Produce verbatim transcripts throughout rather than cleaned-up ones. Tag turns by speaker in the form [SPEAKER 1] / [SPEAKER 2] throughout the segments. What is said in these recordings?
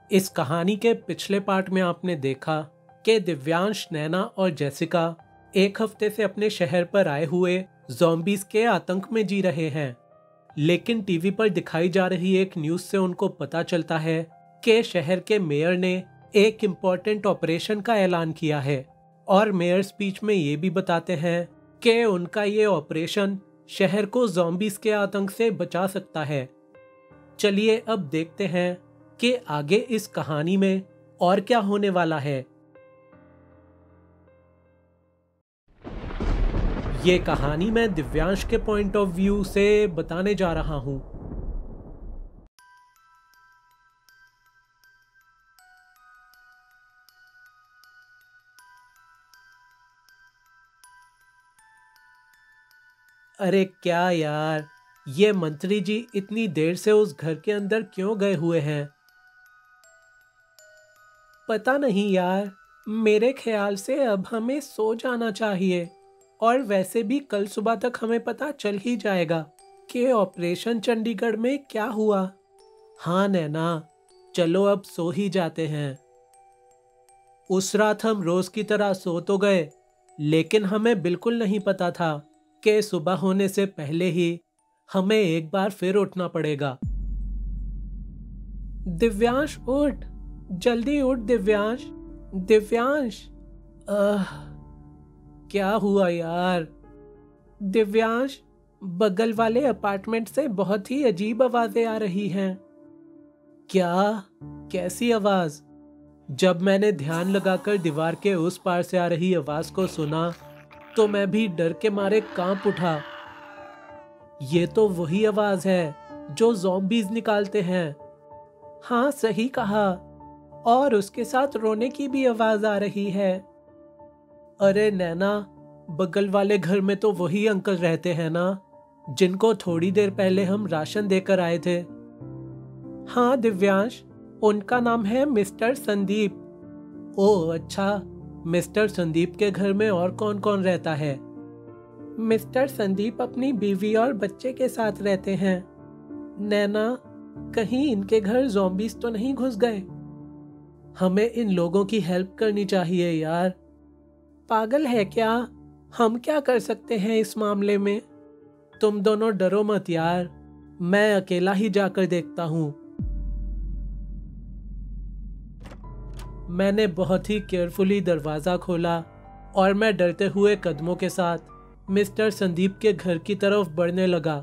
[SPEAKER 1] इस कहानी के पिछले पार्ट में आपने देखा कि दिव्यांश, नैना और जेसिका एक हफ्ते से अपने शहर पर आए हुए ज़ॉम्बीज के आतंक में जी रहे हैं। लेकिन टीवी पर दिखाई जा रही एक न्यूज से उनको पता चलता है कि शहर के मेयर ने एक इम्पोर्टेंट ऑपरेशन का ऐलान किया है और मेयर स्पीच में ये भी बताते हैं कि उनका ये ऑपरेशन शहर को ज़ॉम्बीज के आतंक से बचा सकता है। चलिए अब देखते हैं कि आगे इस कहानी में और क्या होने वाला है। ये कहानी मैं दिव्यांश के पॉइंट ऑफ व्यू से बताने जा रहा हूं। अरे क्या यार, ये मंत्री जी इतनी देर से उस घर के अंदर क्यों गए हुए हैं? पता नहीं यार, मेरे ख्याल से अब हमें सो जाना चाहिए। और वैसे भी कल सुबह तक हमें पता चल ही जाएगा कि ऑपरेशन चंडीगढ़ में क्या हुआ। हाँ नैना, चलो अब सो ही जाते हैं। उस रात हम रोज की तरह सो तो गए, लेकिन हमें बिल्कुल नहीं पता था कि सुबह होने से पहले ही हमें एक बार फिर उठना पड़ेगा। दिव्यांश उठ, जल्दी उठ दिव्यांश। दिव्यांश, आह, क्या हुआ यार? दिव्यांश, बगल वाले अपार्टमेंट से बहुत ही अजीब आवाजें आ रही हैं। क्या? कैसी आवाज? जब मैंने ध्यान लगाकर दीवार के उस पार से आ रही आवाज को सुना तो मैं भी डर के मारे कांप उठा। ये तो वही आवाज है जो ज़ॉम्बीज निकालते हैं। हाँ सही कहा, और उसके साथ रोने की भी आवाज आ रही है। अरे नैना, बगल वाले घर में तो वही अंकल रहते हैं ना, जिनको थोड़ी देर पहले हम राशन देकर आए थे। हाँ दिव्यांश, उनका नाम है मिस्टर संदीप। ओह अच्छा, मिस्टर संदीप के घर में और कौन कौन रहता है? मिस्टर संदीप अपनी बीवी और बच्चे के साथ रहते हैं। नैना, कहीं इनके घर ज़ॉम्बीज तो नहीं घुस गए? हमें इन लोगों की हेल्प करनी चाहिए यार। पागल है क्या? हम क्या कर सकते हैं इस मामले में? तुम दोनों डरो मत यार, मैं अकेला ही जाकर देखता हूँ। मैंने बहुत ही केयरफुली दरवाजा खोला और मैं डरते हुए कदमों के साथ मिस्टर संदीप के घर की तरफ बढ़ने लगा।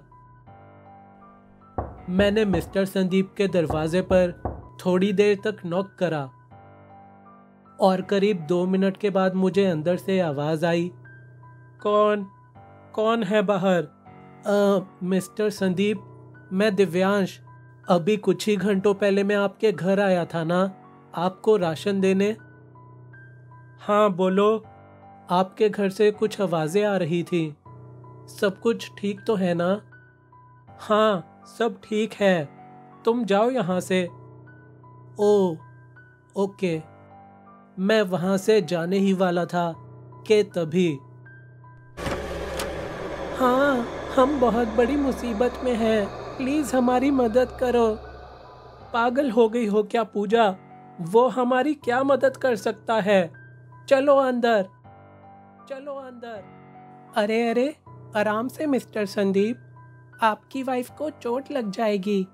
[SPEAKER 1] मैंने मिस्टर संदीप के दरवाजे पर थोड़ी देर तक नॉक करा और करीब दो मिनट के बाद मुझे अंदर से आवाज आई, कौन कौन है बाहर? आ, मिस्टर संदीप, मैं दिव्यांश। अभी कुछ ही घंटों पहले मैं आपके घर आया था ना, आपको राशन देने। हाँ बोलो। आपके घर से कुछ आवाजें आ रही थी। सब कुछ ठीक तो है ना? हाँ सब ठीक है, तुम जाओ यहाँ से। Oh okay. मैं वहां से जाने ही वाला था कि तभी। हाँ, हम बहुत बड़ी मुसीबत में हैं, प्लीज हमारी मदद करो। पागल हो गई हो क्या पूजा? वो हमारी क्या मदद कर सकता है? चलो अंदर, चलो अंदर। अरे अरे, आराम से मिस्टर संदीप, आपकी वाइफ को चोट लग जाएगी।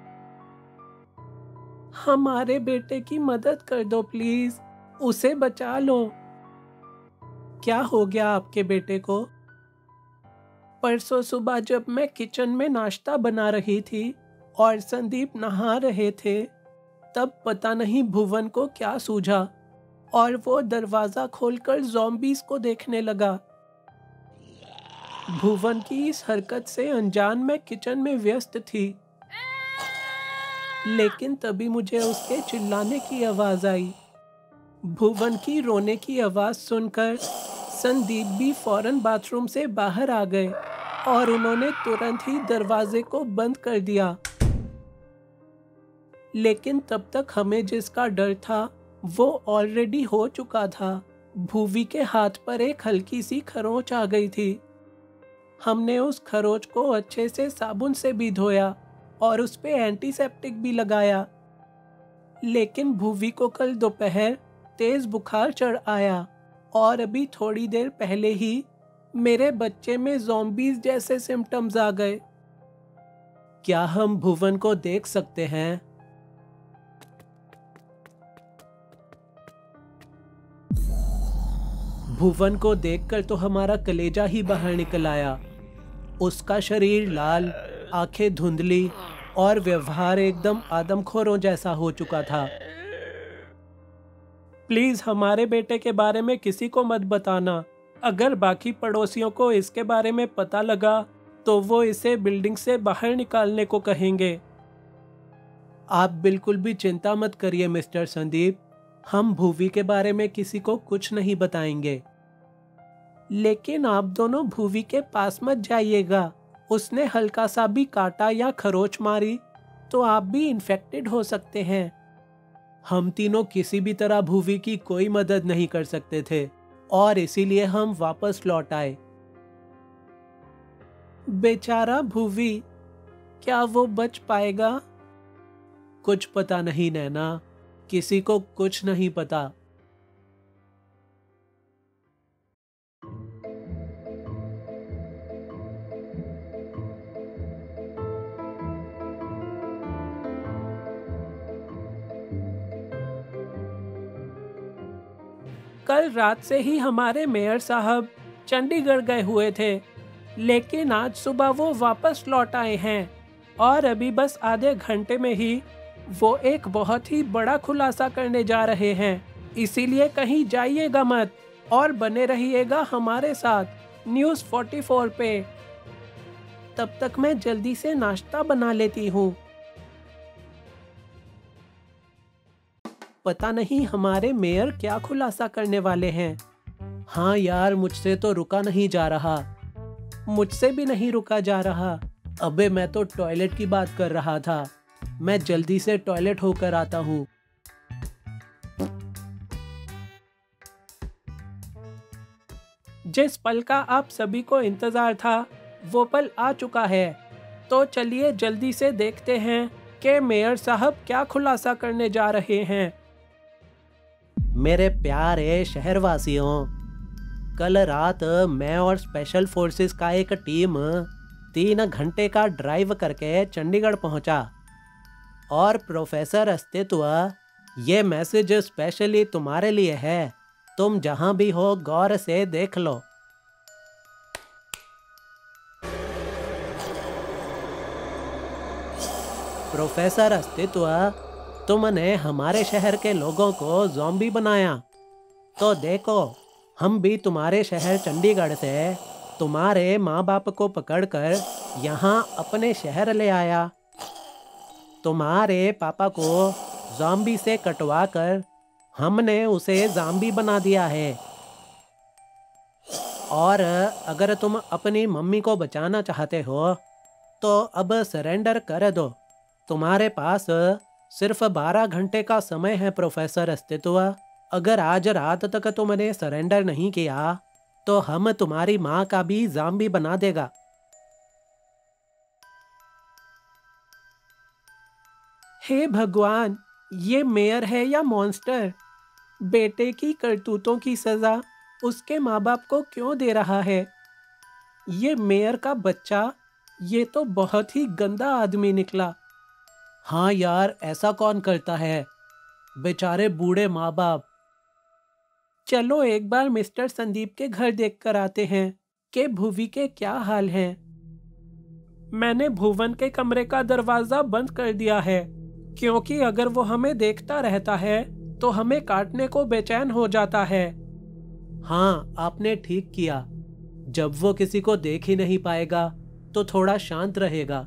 [SPEAKER 1] हमारे बेटे की मदद कर दो प्लीज, उसे बचा लो। क्या हो गया आपके बेटे को? परसों सुबह जब मैं किचन में नाश्ता बना रही थी और संदीप नहा रहे थे, तब पता नहीं भुवन को क्या सूझा और वो दरवाजा खोलकर ज़ॉम्बीज को देखने लगा। भुवन की इस हरकत से अनजान मैं किचन में व्यस्त थी, लेकिन तभी मुझे उसके चिल्लाने की आवाज आई। भुवन की रोने की आवाज सुनकर संदीप भी फौरन बाथरूम से बाहर आ गए और उन्होंने तुरंत ही दरवाजे को बंद कर दिया। लेकिन तब तक हमें जिसका डर था वो ऑलरेडी हो चुका था। भूवी के हाथ पर एक हल्की सी खरोंच आ गई थी। हमने उस खरोंच को अच्छे से साबुन से भी धोया और उस पे एंटीसेप्टिक भी लगाया, लेकिन भुवी को कल दोपहर तेज बुखार चढ़ आया और अभी थोड़ी देर पहले ही मेरे बच्चे में ज़ॉम्बीज़ जैसे सिम्टम्स आ गए। क्या हम भुवन को देख सकते हैं? भुवन को देखकर तो हमारा कलेजा ही बाहर निकल आया। उसका शरीर लाल, आंखें धुंधली और व्यवहार एकदम आदमखोरों जैसा हो चुका था। प्लीज हमारे बेटे के बारे में किसी को मत बताना। अगर बाकी पड़ोसियों को इसके बारे में पता लगा तो वो इसे बिल्डिंग से बाहर निकालने को कहेंगे। आप बिल्कुल भी चिंता मत करिए मिस्टर संदीप, हम भुवी के बारे में किसी को कुछ नहीं बताएंगे। लेकिन आप दोनों भुवी के पास मत जाइएगा। उसने हल्का सा भी काटा या खरोच मारी तो आप भी इन्फेक्टेड हो सकते हैं। हम तीनों किसी भी तरह भुवी की कोई मदद नहीं कर सकते थे और इसीलिए हम वापस लौट आए। बेचारा भुवी, क्या वो बच पाएगा? कुछ पता नहीं नैना, किसी को कुछ नहीं पता। कल रात से ही हमारे मेयर साहब चंडीगढ़ गए हुए थे, लेकिन आज सुबह वो वापस लौट आए हैं और अभी बस आधे घंटे में ही वो एक बहुत ही बड़ा खुलासा करने जा रहे हैं। इसीलिए कहीं जाइएगा मत और बने रहिएगा हमारे साथ न्यूज़ चौवालीस पे। तब तक मैं जल्दी से नाश्ता बना लेती हूँ। पता नहीं हमारे मेयर क्या खुलासा करने वाले हैं। हाँ यार, मुझसे तो रुका नहीं जा रहा, मुझसे भी नहीं रुका जा रहा। अबे मैं तो टॉयलेट की बात कर रहा था। मैं जल्दी से टॉयलेट होकर आता हूँ। जिस पल का आप सभी को इंतजार था वो पल आ चुका है। तो चलिए जल्दी से देखते हैं कि मेयर साहब क्या खुलासा करने जा रहे हैं। मेरे प्यारे शहरवासियों, कल रात मैं और स्पेशल फोर्सेस का एक टीम तीन घंटे का ड्राइव करके चंडीगढ़ पहुंचा और प्रोफेसर अस्तित्व, ये मैसेज स्पेशली तुम्हारे लिए है। तुम जहां भी हो गौर से देख लो। प्रोफेसर अस्तित्व, तुमने हमारे शहर के लोगों को ज़ॉम्बी बनाया, तो देखो हम भी तुम्हारे शहर चंडीगढ़ से तुम्हारे माँ बाप को पकड़कर यहाँ अपने शहर ले आया। तुम्हारे पापा को ज़ॉम्बी से कटवा कर हमने उसे ज़ॉम्बी बना दिया है। और अगर तुम अपनी मम्मी को बचाना चाहते हो तो अब सरेंडर कर दो। तुम्हारे पास सिर्फ बारह घंटे का समय है प्रोफेसर अस्तित्व। अगर आज रात तक तुमने सरेंडर नहीं किया तो हम तुम्हारी माँ का भी ज़ॉम्बी बना देगा। हे भगवान, ये मेयर है या मॉन्स्टर? बेटे की करतूतों की सजा उसके माँ बाप को क्यों दे रहा है? ये मेयर का बच्चा, ये तो बहुत ही गंदा आदमी निकला। हाँ यार, ऐसा कौन करता है? बेचारे बूढ़े माँ बाप। चलो एक बार मिस्टर संदीप के घर देखकर आते हैं कि भुवी के क्या हाल हैं। मैंने भुवन के कमरे का दरवाजा बंद कर दिया है, क्योंकि अगर वो हमें देखता रहता है तो हमें काटने को बेचैन हो जाता है। हाँ, आपने ठीक किया। जब वो किसी को देख ही नहीं पाएगा तो थोड़ा शांत रहेगा।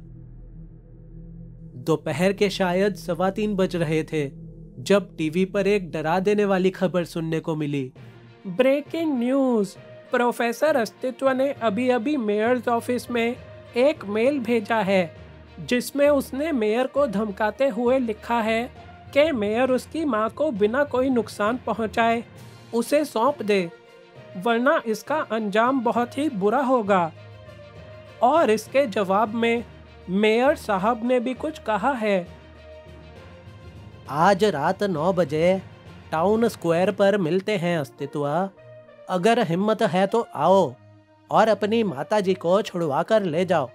[SPEAKER 1] दोपहर के शायद सवा तीन बज रहे थे जब टीवी पर एक डरा देने वाली खबर सुनने को मिली। Breaking news! प्रोफेसर अस्तित्व ने अभी अभी मेयर्स ऑफिस में एक मेल भेजा है जिसमें उसने मेयर को धमकाते हुए लिखा है कि मेयर उसकी मां को बिना कोई नुकसान पहुंचाए उसे सौंप दे, वरना इसका अंजाम बहुत ही बुरा होगा। और इसके जवाब में मेयर साहब ने भी कुछ कहा है। आज रात नौ बजे टाउन स्क्वायर पर मिलते हैं अस्तित्व। अगर हिम्मत है तो आओ और अपनी माताजी को छुड़वा कर ले जाओ।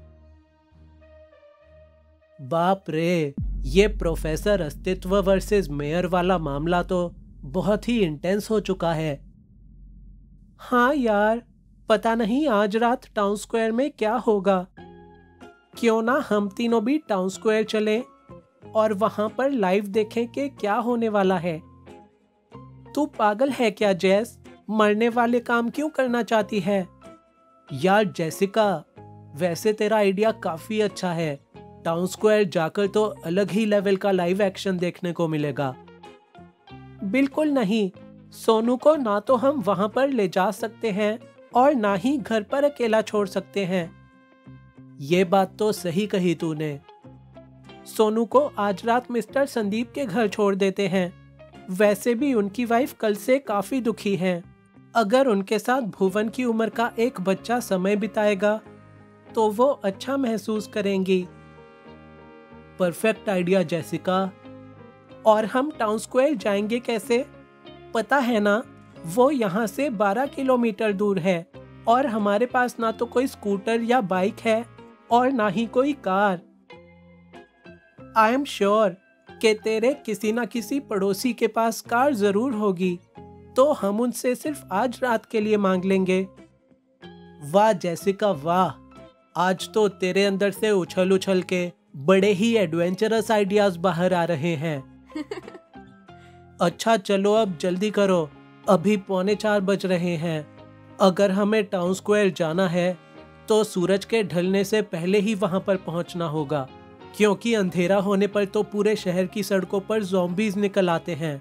[SPEAKER 1] बाप रे, ये प्रोफेसर अस्तित्व वर्सेस मेयर वाला मामला तो बहुत ही इंटेंस हो चुका है। हाँ यार, पता नहीं आज रात टाउन स्क्वायर में क्या होगा। क्यों ना हम तीनों भी टाउन स्क्वायर चलें और वहां पर लाइव देखें कि क्या होने वाला है। तू पागल है क्या जेस? मरने वाले काम क्यों करना चाहती है? यार जेसिका, वैसे तेरा आइडिया काफी अच्छा है। टाउन स्क्वायर जाकर तो अलग ही लेवल का लाइव एक्शन देखने को मिलेगा। बिल्कुल नहीं, सोनू को ना तो हम वहां पर ले जा सकते हैं और ना ही घर पर अकेला छोड़ सकते हैं। ये बात तो सही कही तूने। सोनू को आज रात मिस्टर संदीप के घर छोड़ देते हैं। वैसे भी उनकी वाइफ कल से काफी दुखी है। अगर उनके साथ भुवन की उम्र का एक बच्चा समय बिताएगा तो वो अच्छा महसूस करेंगी। Perfect idea Jessica. और हम टाउन स्क्वायर जाएंगे कैसे? पता है ना, वो यहाँ से बारह किलोमीटर दूर है और हमारे पास ना तो कोई स्कूटर या बाइक है और ना ही कोई कार। आई एम श्योर कि तेरे किसी ना किसी पड़ोसी के पास कार जरूर होगी, तो हम उनसे सिर्फ आज रात के लिए मांग लेंगे। वाह जेसिका वाह, आज तो तेरे अंदर से उछल उछल के बड़े ही एडवेंचरस आइडियाज बाहर आ रहे हैं। अच्छा चलो अब जल्दी करो, अभी पौने चार बज रहे हैं। अगर हमें टाउन स्क्वायर जाना है तो सूरज के ढलने से पहले ही वहां पर पहुंचना होगा, क्योंकि अंधेरा होने पर तो पूरे शहर की सड़कों पर ज़ॉम्बीज निकल आते हैं।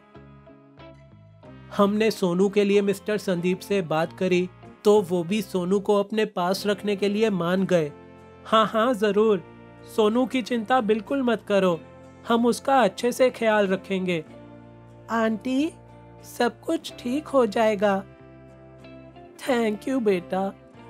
[SPEAKER 1] हमने सोनू के लिए मिस्टर संदीप से बात करी तो वो भी सोनू को अपने पास रखने के लिए मान गए। हाँ हाँ जरूर, सोनू की चिंता बिल्कुल मत करो, हम उसका अच्छे से ख्याल रखेंगे। आंटी, सब कुछ ठीक हो जाएगा। थैंक यू बेटा।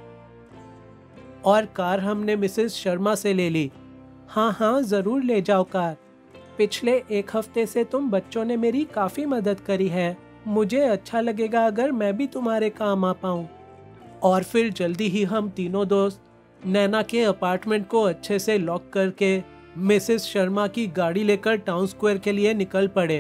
[SPEAKER 1] और कार हमने मिसेस शर्मा से ले ली। हाँ हाँ जरूर ले जाओ कार। पिछले एक हफ्ते से तुम बच्चों ने मेरी काफी मदद करी है। मुझे अच्छा लगेगा अगर मैं भी तुम्हारे काम आ पाऊं। और फिर जल्दी ही हम तीनों दोस्त नैना के अपार्टमेंट को अच्छे से लॉक करके मिसेस शर्मा की गाड़ी लेकर टाउन स्क्वायर के लिए निकल पड़े।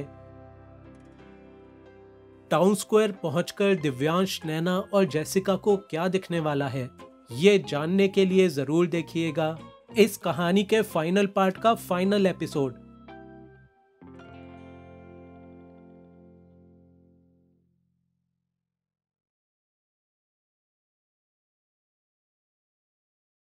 [SPEAKER 1] टाउन स्क्वायर पहुंचकर दिव्यांश, नैना और जेसिका को क्या दिखने वाला है, ये जानने के लिए जरूर देखिएगा इस कहानी के फाइनल पार्ट का फाइनल एपिसोड।